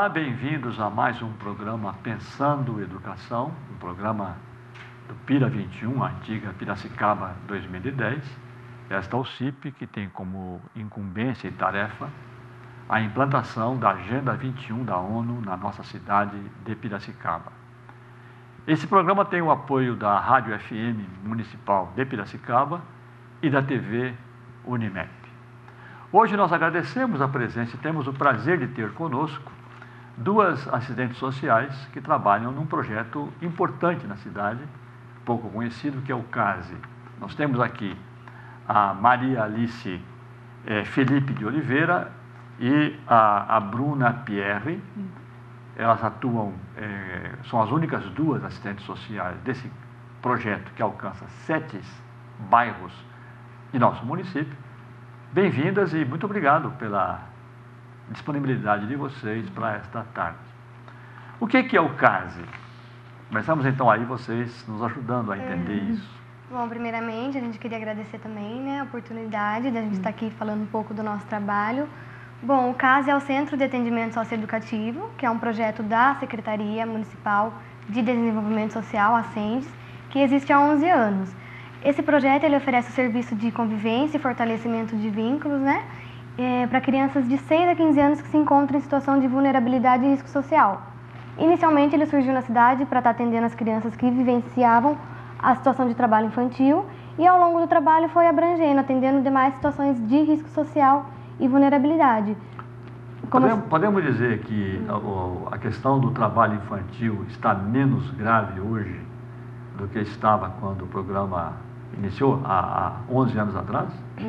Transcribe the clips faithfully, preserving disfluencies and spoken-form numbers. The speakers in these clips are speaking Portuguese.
Olá, bem-vindos a mais um programa Pensando Educação, um programa do Pira vinte e um, a antiga Piracicaba dois mil e dez. Esta é o C I P, que tem como incumbência e tarefa a implantação da Agenda vinte e um da ONU na nossa cidade de Piracicaba. Esse programa tem o apoio da Rádio F M Municipal de Piracicaba e da T V Unimep. Hoje nós agradecemos a presença e temos o prazer de ter conosco duas assistentes sociais que trabalham num projeto importante na cidade, pouco conhecido, que é o CASE. Nós temos aqui a Maria Alice eh, Felipe de Oliveira e a, a Bruna Pierre. Elas atuam, eh, são as únicas duas assistentes sociais desse projeto que alcança sete bairros de nosso município. Bem-vindas e muito obrigado pela disponibilidade de vocês para esta tarde. O que, que é o CASE? Começamos então aí vocês nos ajudando a entender é. isso. Bom, primeiramente a gente queria agradecer também, né, a oportunidade de a gente estar aqui falando um pouco do nosso trabalho. Bom, o CASE é o Centro de Atendimento Socioeducativo, que é um projeto da Secretaria Municipal de Desenvolvimento Social, a SENDES, que existe há onze anos. Esse projeto ele oferece o serviço de convivência e fortalecimento de vínculos, né, é, para crianças de seis a quinze anos que se encontram em situação de vulnerabilidade e risco social. Inicialmente ele surgiu na cidade para estar atendendo as crianças que vivenciavam a situação de trabalho infantil e ao longo do trabalho foi abrangendo, atendendo demais situações de risco social e vulnerabilidade. Como... Podemos, podemos dizer que a, a questão do trabalho infantil está menos grave hoje do que estava quando o programa iniciou, há, há onze anos atrás?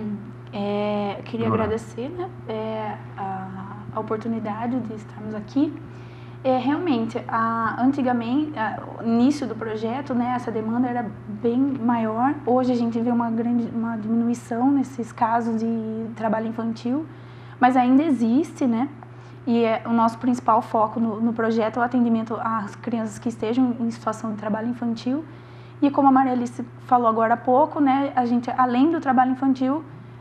É, queria Bruna. agradecer, né, é, a, a oportunidade de estarmos aqui. É, realmente, a, antigamente, a, no início do projeto, né, essa demanda era bem maior. Hoje a gente vê uma grande uma diminuição nesses casos de trabalho infantil, mas ainda existe, né? E é, o nosso principal foco no, no projeto é o atendimento às crianças que estejam em situação de trabalho infantil. E como a Maria Alice falou agora há pouco, né, a gente, além do trabalho infantil,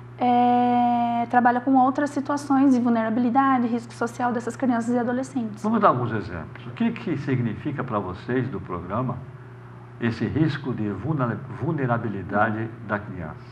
É, trabalha com outras situações de vulnerabilidade, risco social dessas crianças e adolescentes. Vamos dar alguns exemplos. O que, que significa para vocês do programa esse risco de vulnerabilidade da criança?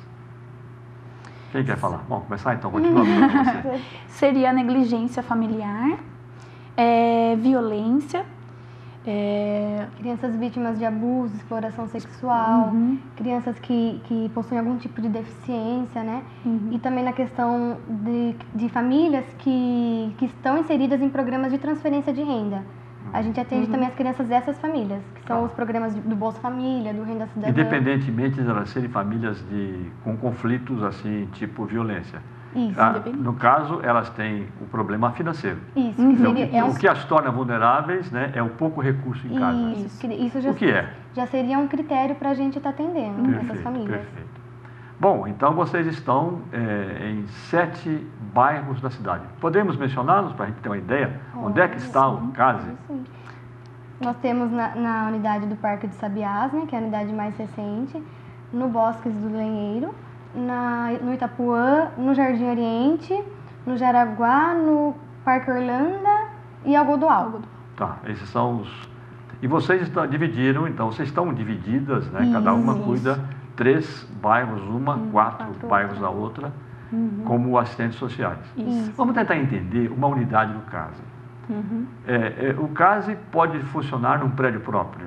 Quem quer falar? Bom, começar então, continua com você. Seria a negligência familiar, é, violência, É... crianças vítimas de abuso, exploração sexual, uhum. crianças que, que possuem algum tipo de deficiência, né? Uhum. E também na questão de, de famílias que, que estão inseridas em programas de transferência de renda. Uhum. A gente atende uhum. também as crianças dessas famílias, que são ah. os programas do Bolsa Família, do Renda Cidadã. Independentemente de elas serem famílias de, com conflitos assim, tipo violência. Isso, ah, no caso, elas têm o problema financeiro. Isso. Então, seria, o, que, é um... o que as torna vulneráveis, né, é o pouco recurso em casa. Isso, isso já, o que é? Já seria um critério para a gente estar tá atendendo perfeito, essas famílias. Perfeito. Bom, então vocês estão é, em sete bairros da cidade. Podemos mencioná-los para a gente ter uma ideia? Oh, onde é que está sim, o CASE? Sim. Nós temos na, na unidade do Parque de Sabiás, né, que é a unidade mais recente, no Bosques do Lenheiro, Na, no Itapuã, no Jardim Oriente, no Jaraguá, no Parque Orlando e Algodoal. Tá, esses são os... E vocês estão, dividiram, então, vocês estão divididas, né? Isso, cada uma cuida três bairros, uma, hum, quatro, quatro bairros da outra, uhum. como assistentes sociais. Isso. Vamos tentar entender uma unidade do CASE. Uhum. É, é, o CASE pode funcionar num prédio próprio?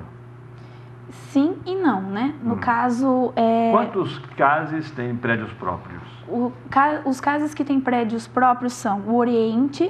Sim e não, né? No hum. caso... É... Quantos CASES têm prédios próprios? O, os CASES que têm prédios próprios são o Oriente,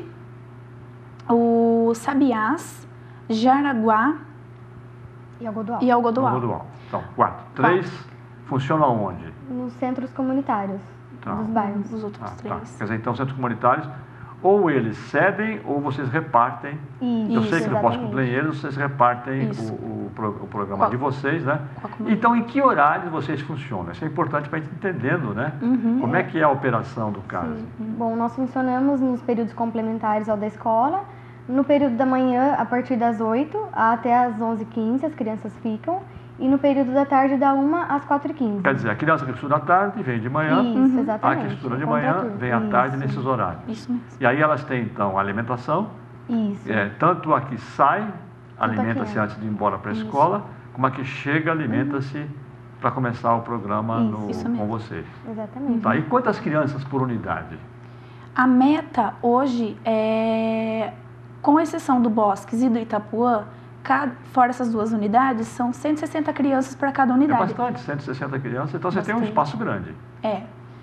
o Sabiás, Jaraguá e Algodoal. E Algodoal. Algodoal. Então, quatro. Três quatro. Funcionam onde? Nos centros comunitários tá. dos bairros. Os outros ah, três. Tá. Quer dizer, então, centros comunitários... Ou eles cedem ou vocês repartem. Isso, eu sei que no Bosque exatamente. do Lenheiro vocês repartem o, o, o programa Qual? de vocês, né? Então, em que horários vocês funcionam? Isso é importante para a gente entendendo, né? Uhum. Como é que é a operação do CASE? Sim. Bom, nós funcionamos nos períodos complementares ao da escola. No período da manhã, a partir das oito até as onze e quinze, as crianças ficam. E no período da tarde, da uma às quatro e quinze. Quer dizer, a criança que estuda à tarde vem de manhã, Isso, exatamente. a que estuda de manhã vem à tarde nesses horários. Isso mesmo. E aí elas têm, então, alimentação, Isso. É, tanto a que sai, alimenta-se antes de ir embora para a escola, como a que chega, alimenta-se uhum. para começar o programa Isso. no, Isso com vocês. Exatamente. Tá, e quantas crianças por unidade? A meta hoje é, com exceção do Bosques e do Itapuã, cada, fora essas duas unidades, são cento e sessenta crianças para cada unidade. É bastante, cento e sessenta crianças, então você bastante. tem um espaço grande. É.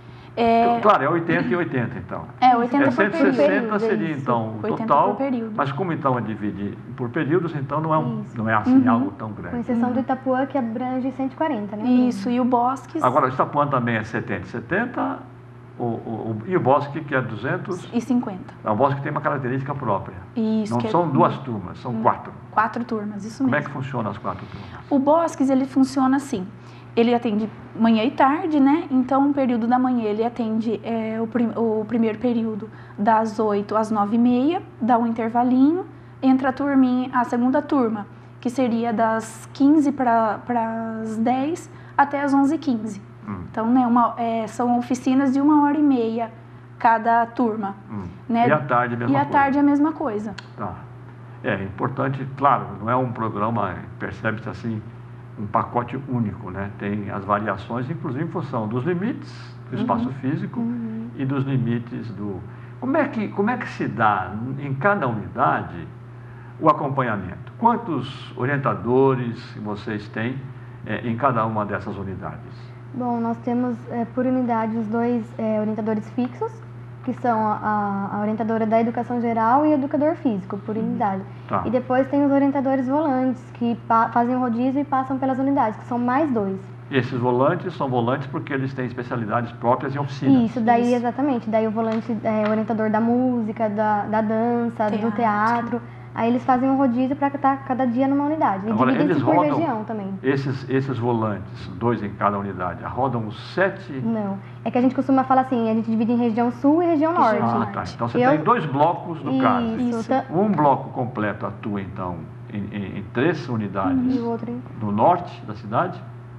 É, claro, é oitenta e oitenta, então. É, oitenta é, por período. cento e sessenta seria, então, o total, por período. mas como, então, é dividir por períodos, então, não é, um, não é assim, uhum. algo tão grande. Com exceção uhum. do Itapuã, que abrange cento e quarenta, né? Isso, e o Bosques... Agora, o Itapuã também é setenta e setenta, o, o, o, e o Bosque, que é duzentos... E cinquenta. O Bosque tem uma característica própria. Isso. Não que são é... duas turmas, são hum. quatro. Quatro turmas, isso mesmo. Como é que funciona as quatro turmas? O Bosques, ele funciona assim... Ele atende manhã e tarde, né? Então, o período da manhã, ele atende é, o, prim o primeiro período das oito às nove e meia, dá um intervalinho, entra a turminha, a segunda turma, que seria das quinze para as dez até as onze e quinze. Hum. Então, né, uma, é, são oficinas de uma hora e meia cada turma. Hum. Né? E à tarde a mesma coisa? E à coisa? tarde a mesma coisa. Tá. É importante, claro, não é um programa, percebe-se assim, um pacote único, né? Tem as variações, inclusive em função dos limites do espaço uhum. físico uhum. e dos limites do... Como é, que, como é que se dá em cada unidade o acompanhamento? Quantos orientadores vocês têm é, em cada uma dessas unidades? Bom, nós temos é, por unidade os dois é, orientadores fixos, que são a, a orientadora da educação geral e o educador físico, por unidade. Tá. E depois tem os orientadores volantes, que fazem o rodízio e passam pelas unidades, que são mais dois. E esses volantes são volantes porque eles têm especialidades próprias em oficinas. Isso, daí Isso. exatamente. Daí o volante é orientador da música, da, da dança, teatro. do teatro. Aí eles fazem um rodízio para estar cada dia numa unidade. E Agora, dividem-se eles por rodam, região também. Esses, esses volantes, dois em cada unidade, rodam os sete... Não. É que a gente costuma falar assim, a gente divide em região sul e região norte. Ah, tá. Então você Eu... tem dois blocos, no Isso, caso. Isso. Tá... Um bloco completo atua, então, em, em, em três unidades e o outro em... no norte da cidade.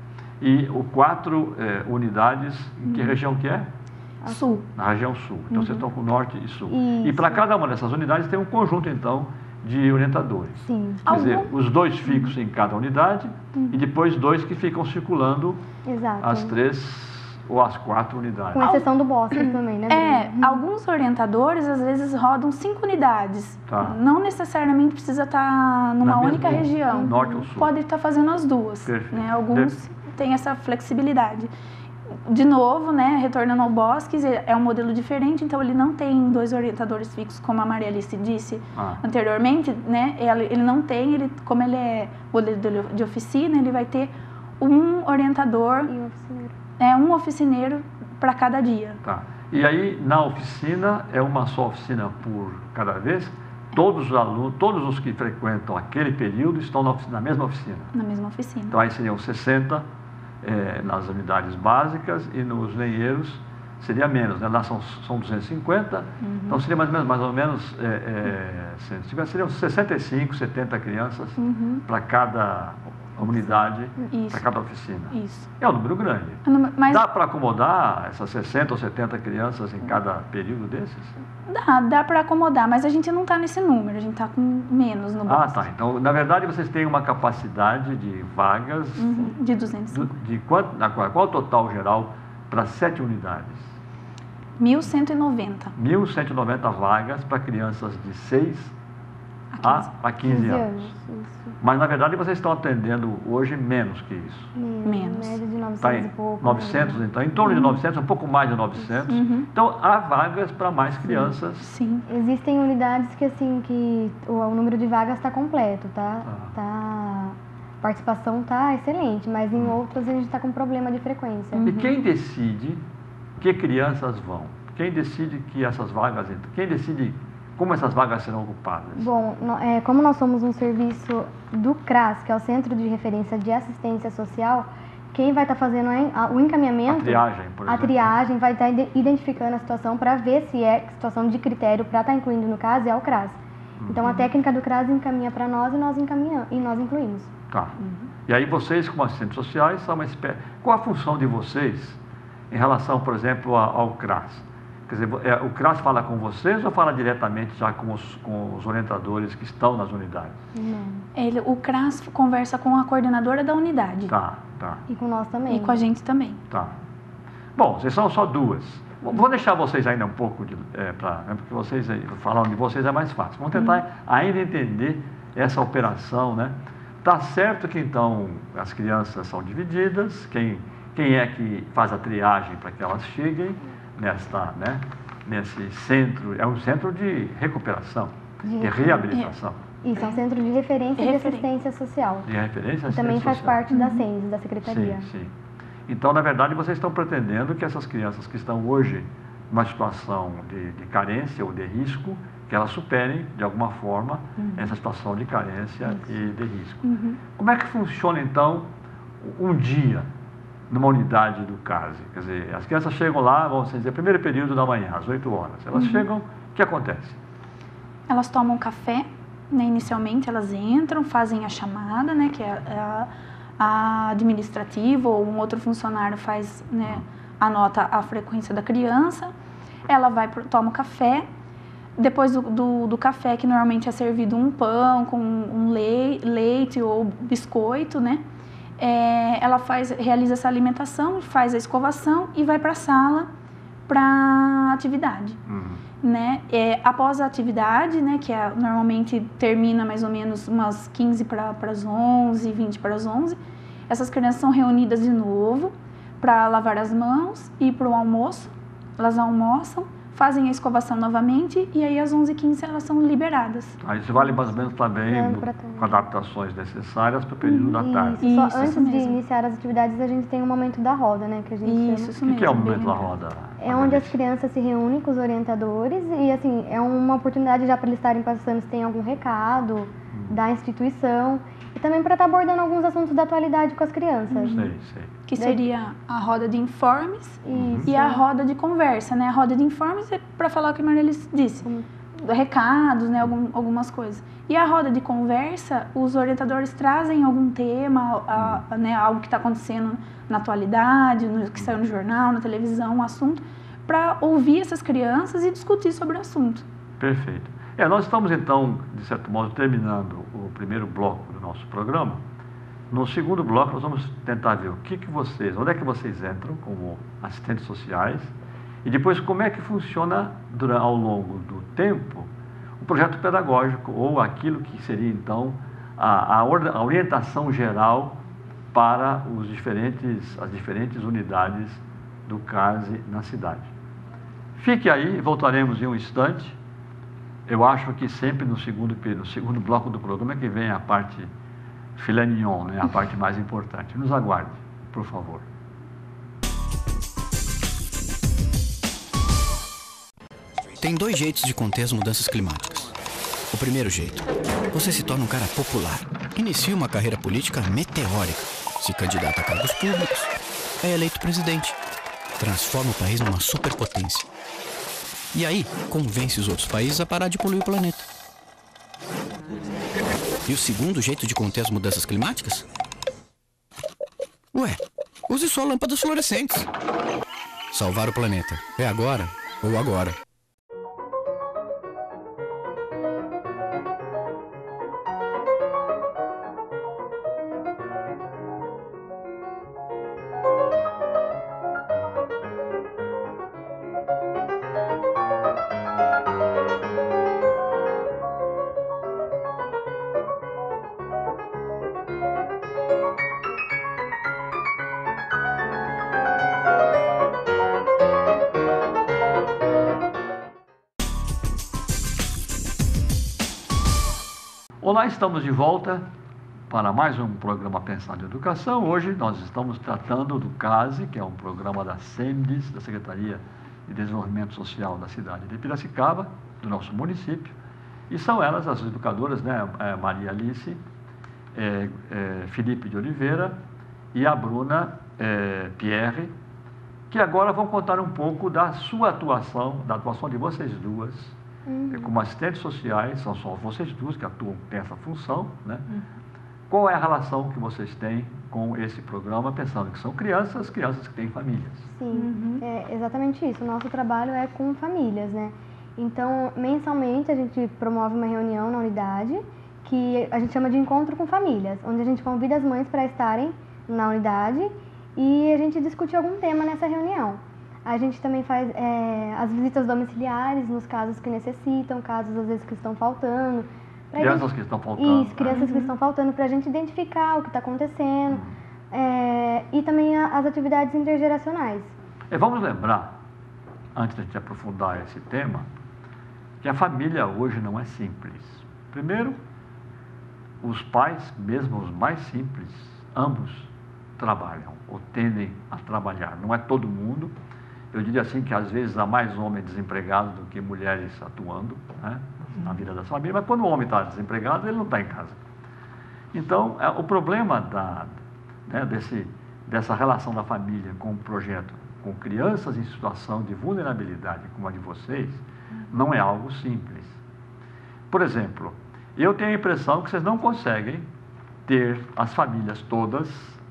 E o quatro é, unidades, em que uhum. região que é? Sul. Na região sul. Então, uhum. vocês estão com norte e sul. Isso. E para cada uma dessas unidades tem um conjunto, então, de orientadores. Sim. Quer dizer, os dois fixos em cada unidade uhum. e depois dois que ficam circulando Exato. as três ou as quatro unidades. Com exceção do Bosques também, né? É, uhum. alguns orientadores às vezes rodam cinco unidades. Tá. Não necessariamente precisa estar numa Na única mesma, região. Norte ou sul. Pode estar fazendo as duas. Perfeito. Né? Alguns têm essa flexibilidade. De novo, né, retornando ao Bosques, é um modelo diferente, então ele não tem dois orientadores fixos, como a Maria Alice disse ah. anteriormente, né, ele não tem, ele, como ele é modelo de oficina, ele vai ter um orientador, e um oficineiro, é, um oficineiro para cada dia. Tá. E aí, na oficina, é uma só oficina por cada vez? Todos os alunos, todos os que frequentam aquele período estão na, oficina, na mesma oficina? Na mesma oficina. Então aí seriam sessenta É, nas unidades básicas e nos lenheiros seria menos, né? Lá são, são duzentos e cinquenta, uhum. então seria mais ou menos, mais ou menos é, é, cento e cinquenta, seriam sessenta e cinco, setenta crianças uhum. para cada unidade, para cada oficina. Isso. É um número grande. Mas... Dá para acomodar essas sessenta ou setenta crianças em cada período desses? Dá, dá para acomodar, mas a gente não está nesse número, a gente está com menos no Bosques. Ah, tá. Então, na verdade, vocês têm uma capacidade de vagas... Uhum. De duzentos e cinquenta. Do, de quanto, na, qual, qual o total geral para sete unidades? mil cento e noventa. mil cento e noventa vagas para crianças de seis a quinze anos. Isso. Mas, na verdade, vocês estão atendendo hoje menos que isso. Menos. Média de novecentos tá e pouco. novecentos, então, em torno uhum. de novecentos, um pouco mais de novecentos. Uhum. Então, há vagas para mais crianças. Sim. Existem unidades que, assim, que o, o número de vagas está completo, tá? Ah. tá? A participação está excelente, mas em uhum. outras a gente está com problema de frequência. E quem decide que crianças vão? Quem decide que essas vagas entram? Quem decide como essas vagas serão ocupadas? Bom, é, como nós somos um serviço do CRAS, que é o Centro de Referência de Assistência Social, quem vai estar tá fazendo a, o encaminhamento... A triagem, por exemplo. A triagem vai estar tá identificando a situação para ver se é situação de critério para estar tá incluindo no caso, é o CRAS. Uhum. Então, a técnica do CRAS encaminha para nós e nós encaminhamos, e nós incluímos. Tá. Uhum. E aí vocês, como assistentes sociais, são uma espécie... Qual a função de vocês em relação, por exemplo, ao CRAS? Quer dizer, é, o CRAS fala com vocês ou fala diretamente já com os, com os orientadores que estão nas unidades? Não. Ele, o CRAS conversa com a coordenadora da unidade. Tá, tá. E com nós também. E com a gente também. Tá. Bom, vocês são só duas. Vou deixar vocês ainda um pouco, de, é, pra, né, porque vocês, falando de vocês é mais fácil. Vamos tentar hum. ainda entender essa operação, né? Tá certo que, então, as crianças são divididas, quem, quem é que faz a triagem para que elas cheguem nesta, né, nesse centro, é um centro de recuperação, de, de reabilitação. É. Isso, é um centro de referência e de assistência social. De referência e assistência social. E também faz social. parte da S E N S, da Secretaria. Sim, sim. Então, na verdade, vocês estão pretendendo que essas crianças que estão hoje numa situação de, de carência ou de risco, que elas superem, de alguma forma, uhum. essa situação de carência Isso. e de risco. Uhum. Como é que funciona, então, um dia numa unidade do CASE? Quer dizer, as crianças chegam lá, vamos dizer, primeiro período da manhã, às oito horas. Elas uhum. chegam, o que acontece? Elas tomam café, né, inicialmente elas entram, fazem a chamada, né, que é a, a administrativa ou um outro funcionário faz, né, anota a frequência da criança, ela vai, toma o café, depois do, do, do café, que normalmente é servido um pão com um leite, leite ou biscoito, né? É, ela faz, realiza essa alimentação, faz a escovação e vai para a sala para atividade. Uhum. Né? É, após a atividade, né, que é, normalmente termina mais ou menos umas quinze para as onze, vinte para as onze, essas crianças são reunidas de novo para lavar as mãos e para o almoço. Elas almoçam, fazem a escovação novamente e aí às onze e quinze elas são liberadas. Aí isso vale mais ou menos também com adaptações necessárias para o período da tarde. Isso, isso, só antes isso de iniciar as atividades a gente tem um momento da roda, né? Que a gente isso, isso O mesmo. que é o momento da roda? É onde as crianças se reúnem com os orientadores e assim, é uma oportunidade já para eles estarem passando se tem algum recado hum. da instituição e também para estar abordando alguns assuntos da atualidade com as crianças. Sei, sei. Que seria a roda de informes Isso. e a roda de conversa, né? A roda de informes é para falar o que a Marília disse, hum. recados, né? Algum, algumas coisas. E a roda de conversa, os orientadores trazem algum tema, a, a, né? Algo que está acontecendo na atualidade, no, que saiu no jornal, na televisão, um assunto, para ouvir essas crianças e discutir sobre o assunto. Perfeito. É, nós estamos, então, de certo modo, terminando o primeiro bloco do nosso programa. No segundo bloco, nós vamos tentar ver o que, que vocês, onde é que vocês entram como assistentes sociais e depois como é que funciona durante, ao longo do tempo o projeto pedagógico ou aquilo que seria, então, a, a orientação geral para os diferentes, as diferentes unidades do CASE na cidade. Fique aí, voltaremos em um instante. Eu acho que sempre no segundo, no segundo bloco do programa é que vem a parte filé mignon, né? A parte mais importante. Nos aguarde, por favor. Tem dois jeitos de conter as mudanças climáticas. O primeiro jeito, você se torna um cara popular, inicia uma carreira política meteórica, se candidata a cargos públicos, é eleito presidente, transforma o país numa superpotência. E aí, convence os outros países a parar de poluir o planeta. E o segundo jeito de conter as mudanças climáticas? Ué, use só lâmpadas fluorescentes. Salvar o planeta. É agora ou agora. Olá, estamos de volta para mais um programa Pensando em Educação. Hoje nós estamos tratando do CASE, que é um programa da SEMDES, da Secretaria de Desenvolvimento Social da cidade de Piracicaba, do nosso município. E são elas, as educadoras, né, Maria Alice, é, é, Felipe de Oliveira e a Bruna é, Pierre, que agora vão contar um pouco da sua atuação, da atuação de vocês duas, Uhum. como assistentes sociais, são só vocês duas que atuam, têm essa função, né? Uhum. Qual é a relação que vocês têm com esse programa, pensando que são crianças, crianças que têm famílias. Sim, uhum. é exatamente isso. O nosso trabalho é com famílias, né? Então, mensalmente, a gente promove uma reunião na unidade, que a gente chama de encontro com famílias, onde a gente convida as mães para estarem na unidade e a gente discute algum tema nessa reunião. A gente também faz é, as visitas domiciliares nos casos que necessitam, casos às vezes que estão faltando. Crianças gente... que estão faltando. Isso, crianças uhum. que estão faltando, para a gente identificar o que está acontecendo. Uhum. É, e também a, as atividades intergeracionais. E vamos lembrar, antes de a gente aprofundar esse tema, que a família hoje não é simples. Primeiro, os pais, mesmo os mais simples, ambos trabalham ou tendem a trabalhar. Não é todo mundo. Eu diria assim que às vezes há mais homens desempregados do que mulheres atuando, né, na vida das famílias, mas quando o homem está desempregado, ele não está em casa. Então, é, o problema da, né, desse, dessa relação da família com o projeto, com crianças em situação de vulnerabilidade como a de vocês, não é algo simples. Por exemplo, eu tenho a impressão que vocês não conseguem ter as famílias todas,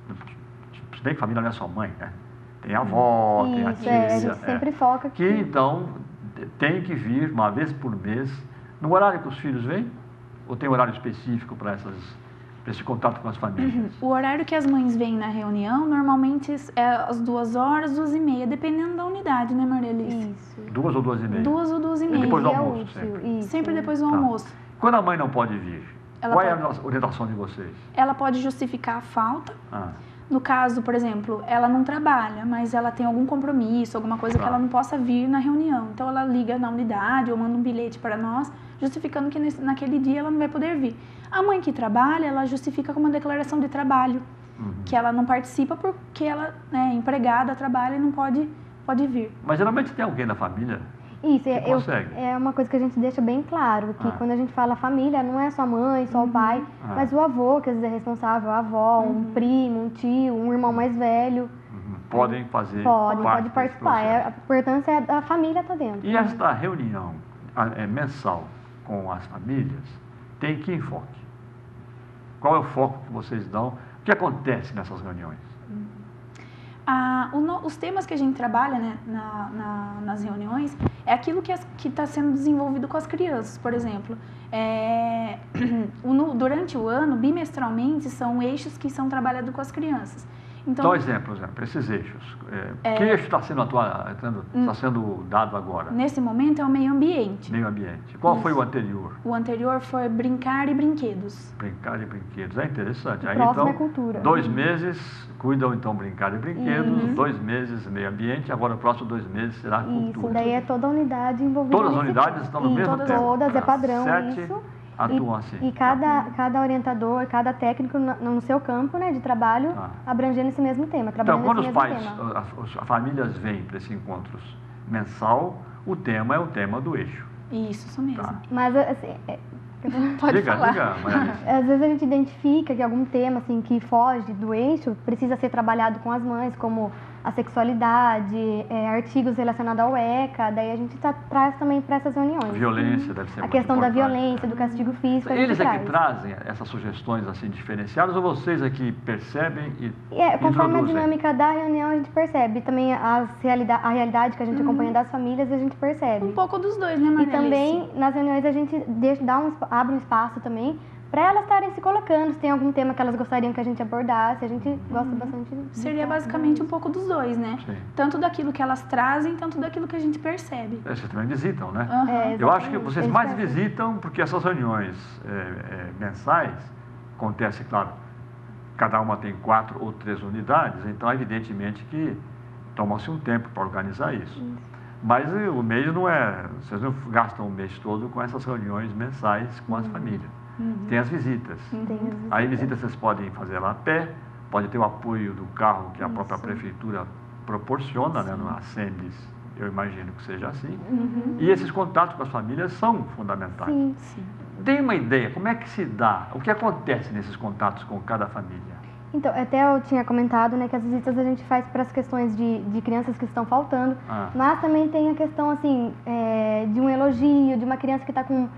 se bem que família não é só mãe, né? Tem a avó, Isso, tem a é, tia, a gente sempre é, foca que então tem que vir uma vez por mês, no horário que os filhos vêm, ou tem horário específico para essas, para esse contato com as famílias? O horário que as mães vêm na reunião, normalmente é às duas horas, duas e meia, dependendo da unidade, né, Maria Alice? Isso. Duas ou duas e meia? Duas ou duas e É meia. depois do Dia almoço, útil, sempre. isso. Sempre depois do Tá. almoço. Quando a mãe não pode vir, Ela qual pode- é a orientação de vocês? Ela pode justificar a falta. Ah, No caso, por exemplo, ela não trabalha, mas ela tem algum compromisso, alguma coisa Tá. que ela não possa vir na reunião. Então, ela liga na unidade ou manda um bilhete para nós, justificando que nesse, naquele dia ela não vai poder vir. A mãe que trabalha, ela justifica com uma declaração de trabalho, uhum. que ela não participa porque ela né, é empregada, trabalha e não pode, pode vir. Mas geralmente tem alguém da família. Isso, é, Que eu, consegue. é uma coisa que a gente deixa bem claro, que Ah. quando a gente fala família, não é só a mãe, só o pai, Ah. mas o avô, que às vezes é responsável, a avó, um primo, um tio, um irmão mais velho, Uhum. Podem fazer pode, parte pode desse participar. É, processo. a importância é da família estar dentro. E esta reunião a- é, mensal com as famílias tem que enfoque? Qual é o foco que vocês dão? O que acontece nessas reuniões? Ah, o no- os temas que a gente trabalha né, na- na- nas reuniões é aquilo que está sendo desenvolvido com as crianças, por exemplo. É, o no- durante o ano, bimestralmente, são eixos que são trabalhados com as crianças. Então, Então, exemplo, exemplo, esses eixos. É, Que eixo está sendo, atua, tendo- está sendo dado agora? nesse momento, é o meio ambiente. Meio ambiente. Qual foi Isso. o anterior? O anterior foi brincar e brinquedos. Brincar e brinquedos. É interessante. O Aí, próximo então, é cultura. dois meses cuidam, então, brincar e brinquedos, Uhum. dois meses meio ambiente, agora o próximo dois meses será Isso, cultura. daí é toda a unidade envolvida. Todas as nesse unidades tema. estão no Isso, mesmo todas, tema? Todas, é padrão Sete isso. atuam e, assim. E cada, cada orientador, cada técnico no, no seu campo né, de trabalho, Tá. abrangendo esse mesmo tema, Então, trabalhando quando esse os mesmo pais, tema. as, as famílias vêm para esses encontros mensal, o tema é o tema do eixo. Isso, isso mesmo. Tá. Mas, assim, é- Pode diga, falar. diga, Maria Alice. às vezes a gente identifica que algum tema assim, que foge do eixo precisa ser trabalhado com as mães, como a sexualidade, é, artigos relacionados ao ECA, daí a gente tá, traz também para essas reuniões. Violência deve ser A muito questão da importante, violência, né? do castigo físico, a gente Eles é que traz. trazem essas sugestões assim diferenciadas ou vocês é que percebem e E é, conforme a introduzem? dinâmica da reunião, a gente percebe. Também as realida a realidade que a gente acompanha das famílias, a gente percebe. Um pouco dos dois, né, E Maria também, Alice? nas reuniões, a gente deixa, dá um, espa- abre um espaço também para elas estarem se colocando. Se tem algum tema que elas gostariam que a gente abordasse, a gente gosta bastante de Seria de- basicamente um pouco dos dois, né? Sim. Tanto daquilo que elas trazem, tanto daquilo que a gente percebe. É, vocês também visitam, né? Aham. É, Eu acho que exatamente. vocês Eles mais percebem. visitam porque essas reuniões é, é, mensais acontecem, claro, cada uma tem quatro ou três unidades, então evidentemente que toma-se um tempo para organizar isso. Mas eh, o mês não é, vocês não gastam o mês todo com essas reuniões mensais com as famílias. Tem as visitas. Tem as Aí visitas vocês podem fazer lá a pé, pode ter o apoio do carro que a própria Isso. prefeitura proporciona, né, no ASEMBS, eu imagino que seja assim. Uhum. E esses contatos com as famílias são fundamentais. Sim. Sim. Dê uma ideia, como é que se dá, o que acontece nesses contatos com cada família? Então, até eu tinha comentado né, que as visitas a gente faz para as questões de, de crianças que estão faltando, Ah. mas também tem a questão assim, é, de um elogio, de uma criança que está com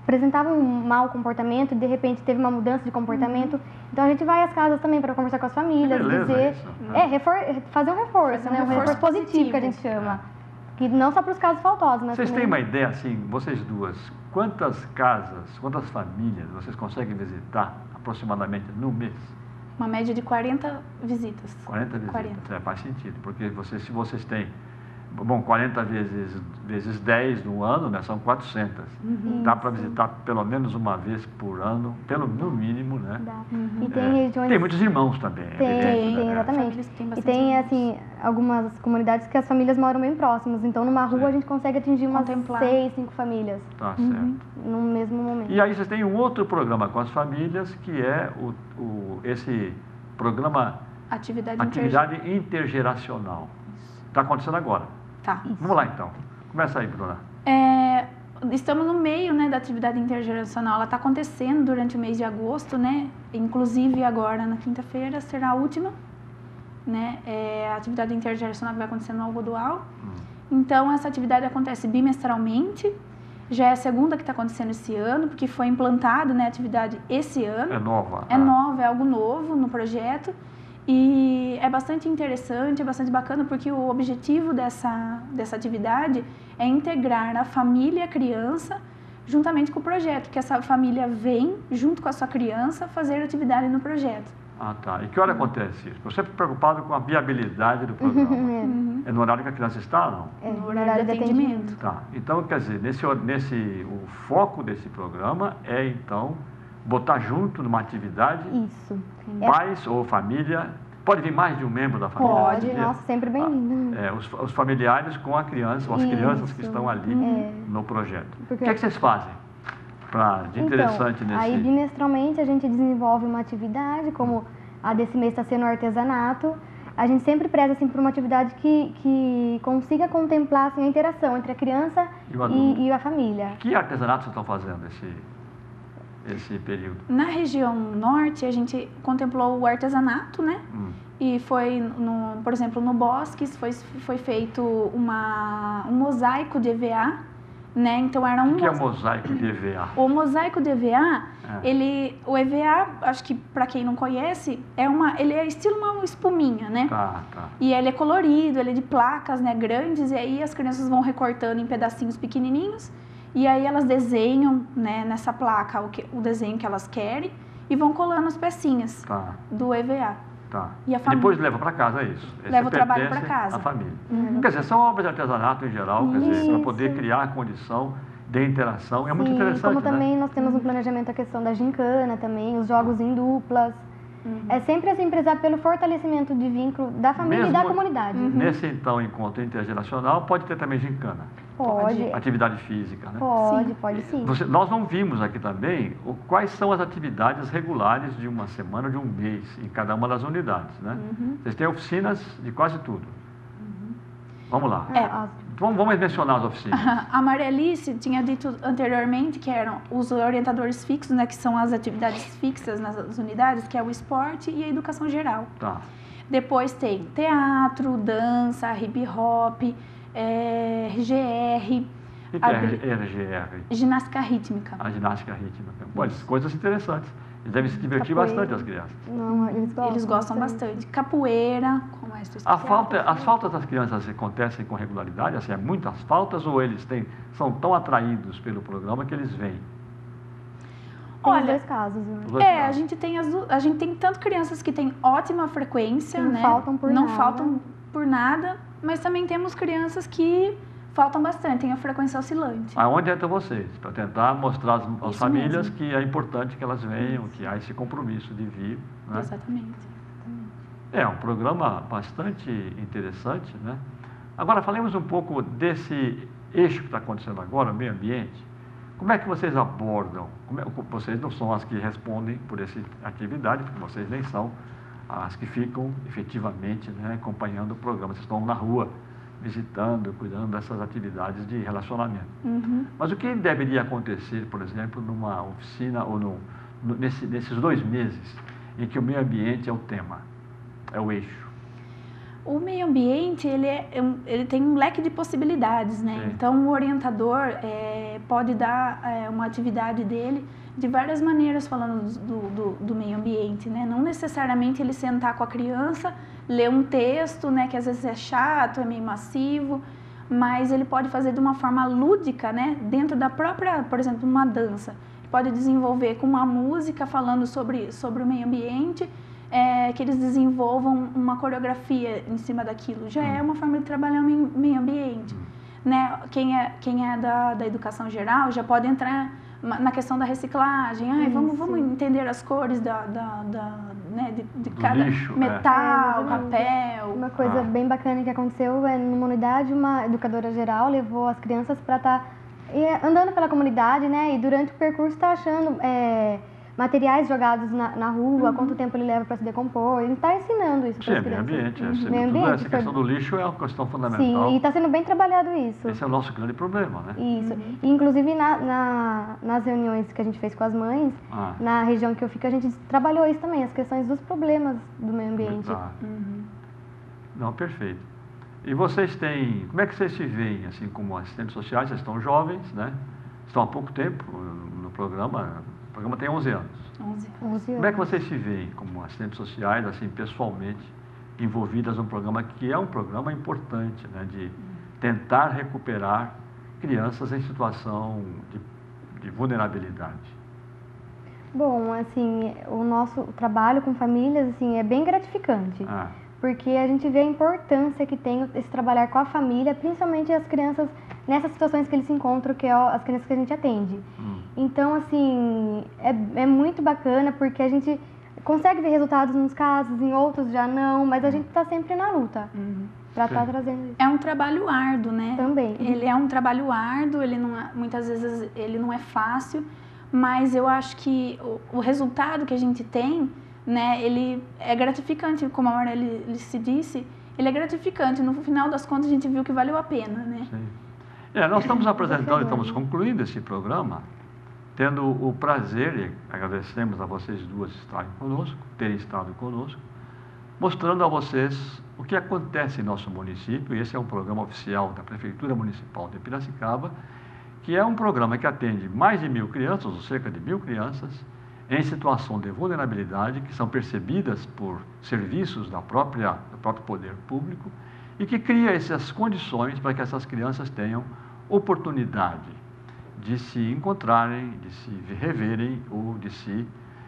apresentava um mau comportamento e de repente teve uma mudança de comportamento. Uhum. Então a gente vai às casas também para conversar com as famílias, beleza, dizer, isso, né? é, refor fazer um reforço, fazer um né? Um reforço reforço positivo, positivo que a gente chama. É. Que não só para os casos faltosos, mas vocês também... têm uma ideia, assim, vocês duas, quantas casas, quantas famílias vocês conseguem visitar aproximadamente no mês? Uma média de quarenta visitas. quarenta visitas, quarenta. É, faz sentido, porque vocês, se vocês têm, bom, quarenta vezes, vezes dez no ano, né, são quatrocentas. Uhum. Dá para visitar pelo menos uma vez por ano, pelo no mínimo, né? Dá. Uhum. E tem é, regiões... Tem muitos irmãos também, Tem, é evidente, tem, né? exatamente. Tem e tem, irmãos. assim, algumas comunidades que as famílias moram bem próximas. Então, numa rua, Sim. a gente consegue atingir umas Contemplar. seis, cinco famílias. Tá uhum. certo. No mesmo momento. E aí vocês têm um outro programa com as famílias, que é o, o, esse programa... Atividade, Atividade interger... intergeracional. Está acontecendo agora. Tá. Vamos lá, então. Começa aí, Bruna. É, estamos no meio, né, da atividade intergeracional. Ela está acontecendo durante o mês de agosto, né? Inclusive agora, na quinta-feira, será a última. Né? É, a atividade intergeracional vai acontecer no Algodoal. Hum. Então, essa atividade acontece bimestralmente. Já é a segunda que está acontecendo esse ano, porque foi implantada, né, a atividade esse ano. É nova. É ah. nova, é algo novo no projeto. E é bastante interessante, é bastante bacana, porque o objetivo dessa, dessa atividade é integrar a família e a criança juntamente com o projeto, que essa família vem, junto com a sua criança, fazer atividade no projeto. Ah, tá. E que hora acontece isso? Estou sempre preocupado com a viabilidade do programa. Uhum. É no horário que a criança está, não? É no horário de atendimento. Tá. Então, quer dizer, nesse, nesse, o foco desse programa é, então, botar junto numa atividade isso. pais é. ou família. Pode vir mais de um membro da família? Pode, nossa, sempre bem-vindo. Ah, é, os, os familiares com a criança, ou as isso. crianças que estão ali é. no projeto. Porque... O que é que vocês fazem pra, de interessante então, nesse... Aí, bimestralmente, a gente desenvolve uma atividade, como a desse mês está sendo o artesanato. A gente sempre preza assim, por uma atividade que, que consiga contemplar assim, a interação entre a criança e, e, e a família. Que artesanato vocês estão fazendo esse, esse período? Na região norte, a gente contemplou o artesanato, né? Hum. E foi, no, por exemplo, no Bosques, foi, foi feito uma, um mosaico de E V A, né? Então era um... O que é mosaico de E V A? O mosaico de E V A, é. ele, o E V A, acho que para quem não conhece, é uma, ele é estilo uma espuminha, né? Tá, tá. E ele é colorido, ele é de placas, né, grandes, e aí as crianças vão recortando em pedacinhos pequenininhos, e aí elas desenham, né, nessa placa o, que, o desenho que elas querem e vão colando as pecinhas tá. do E V A. Tá. E a família... Depois leva para casa, é isso? Esse leva o trabalho para casa. A família. Uhum. Quer dizer, são obras de artesanato em geral, quer dizer, para poder criar a condição de interação. É Sim, muito interessante, como também né? nós temos no planejamento a questão da gincana também, os jogos em duplas. Uhum. É sempre assim, prezar pelo fortalecimento de vínculo da família Mesmo e da comunidade. Uhum. Nesse, então, encontro intergeracional, pode ter também gincana? Pode. Atividade física, né? Pode, sim. pode sim. Você, nós não vimos aqui também o, quais são as atividades regulares de uma semana, de um mês, em cada uma das unidades, né? Uhum. Vocês têm oficinas de quase tudo. Uhum. Vamos lá. É. Vamos, vamos mencionar as oficinas. A Maria Alice tinha dito anteriormente que eram os orientadores fixos, né, que são as atividades fixas nas unidades, que é o esporte e a educação geral. Tá. Depois tem teatro, dança, hip hop, é, R G R. O que, que é R G R? Ginástica rítmica. A ginástica rítmica. Pô, coisas interessantes. Eles devem se divertir Capoeira. bastante, as crianças. Não, eles gostam, eles gostam bastante. bastante. Capoeira, como é isso? A falta, as faltas das crianças acontecem com regularidade? Assim, é muitas faltas ou eles têm, são tão atraídos pelo programa que eles vêm? Tem Olha, os dois casos, né? Os dois é, casos. a gente tem as, a gente tem tanto crianças que têm ótima frequência, não né? faltam por não nada. faltam por nada, mas também temos crianças que faltam bastante, tem a frequência oscilante. Aonde entram vocês? Para tentar mostrar às, às Isso famílias mesmo. que é importante que elas venham, que há esse compromisso de vir. Né? Exatamente. É um programa bastante interessante, né? Agora, falemos um pouco desse eixo que está acontecendo agora, o meio ambiente. Como é que vocês abordam? Como é, vocês não são as que respondem por essa atividade, porque vocês nem são as que ficam efetivamente, né, acompanhando o programa. Vocês estão na rua, visitando, cuidando dessas atividades de relacionamento. Uhum. Mas o que deveria acontecer, por exemplo, numa oficina ou no, no, nesse, nesses dois meses em que o meio ambiente é o tema, é o eixo? O meio ambiente, ele, é, ele tem um leque de possibilidades, né? Sim. Então, o orientador é, pode dar é, uma atividade dele de várias maneiras, falando do, do, do meio ambiente, né? Não necessariamente ele sentar com a criança, ler um texto, né? Que às vezes é chato, é meio massivo, mas ele pode fazer de uma forma lúdica, né? Dentro da própria, por exemplo, uma dança. Ele pode desenvolver com uma música falando sobre, sobre o meio ambiente, É, que eles desenvolvam uma coreografia em cima daquilo. Já é uma forma de trabalhar o meio ambiente. Né? Quem é, quem é da, da educação geral já pode entrar na questão da reciclagem. Ai, vamos, vamos entender as cores da, da, da, né, de, de cada lixo, metal, é. papel. Uma coisa ah. bem bacana que aconteceu é numa unidade, uma educadora geral levou as crianças para estar tá andando pela comunidade, né? E durante o percurso está achando... É, materiais jogados na, na rua, uhum. quanto tempo ele leva para se decompor, ele está ensinando isso para as crianças. Sim, meio ambiente, uhum. é, meio ambiente, essa questão foi... do lixo é uma questão fundamental. Sim, e está sendo bem trabalhado isso. Esse é o nosso grande problema, né? Isso, uhum. e inclusive na, na, nas reuniões que a gente fez com as mães, ah. na região que eu fico, a gente trabalhou isso também, as questões dos problemas do meio ambiente. Ah. Uhum. Não, perfeito. E vocês têm, como é que vocês se veem, assim, como assistentes sociais, vocês estão jovens, né? Estão há pouco tempo no programa, o programa tem onze anos. onze. onze Como é que vocês se veem como assistentes sociais, assim, pessoalmente, envolvidas num programa que é um programa importante, né, de tentar recuperar crianças em situação de, de vulnerabilidade? Bom, assim, o nosso trabalho com famílias, assim, é bem gratificante. Ah. Porque a gente vê a importância que tem esse trabalhar com a família, principalmente as crianças nessas situações que eles se encontram, que é as crianças que a gente atende. Hum. Então, assim, é, é muito bacana porque a gente consegue ver resultados nos casos, em outros já não, mas a gente está sempre na luta uhum. para estar tá trazendo isso. É um trabalho árduo, né? Também. Ele é um trabalho árduo, ele não é, muitas vezes ele não é fácil, mas eu acho que o, o resultado que a gente tem, né, ele é gratificante, como a Aurélia se disse, ele é gratificante. No final das contas, a gente viu que valeu a pena, né? Sim. É, nós estamos apresentando, estamos concluindo esse programa, tendo o prazer, e agradecemos a vocês duas estarem conosco, terem estado conosco, mostrando a vocês o que acontece em nosso município. Esse é um programa oficial da Prefeitura Municipal de Piracicaba, que é um programa que atende mais de mil crianças, ou cerca de mil crianças, em situação de vulnerabilidade, que são percebidas por serviços da própria, do próprio poder público, e que cria essas condições para que essas crianças tenham oportunidade de se encontrarem, de se reverem ou de se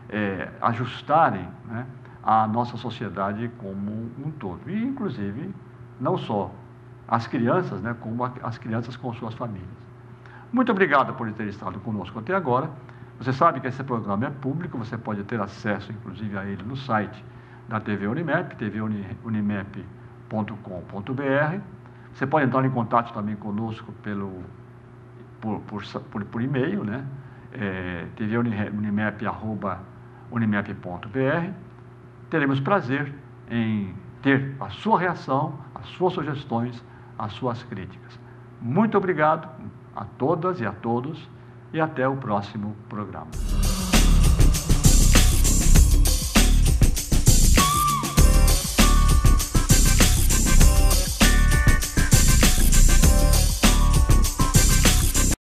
é, ajustarem, né, à nossa sociedade como um todo. E, inclusive, não só as crianças, né, como as crianças com suas famílias. Muito obrigado por ter estado conosco até agora. Você sabe que esse programa é público, você pode ter acesso, inclusive, a ele no site da T V Unimep, t v unimep ponto com ponto b r. Você pode entrar em contato também conosco pelo, por, por, por, por e-mail, né? É, t v unimep arroba unimep ponto b r. Teremos prazer em ter a sua reação, as suas sugestões, as suas críticas. Muito obrigado a todas e a todos e até o próximo programa.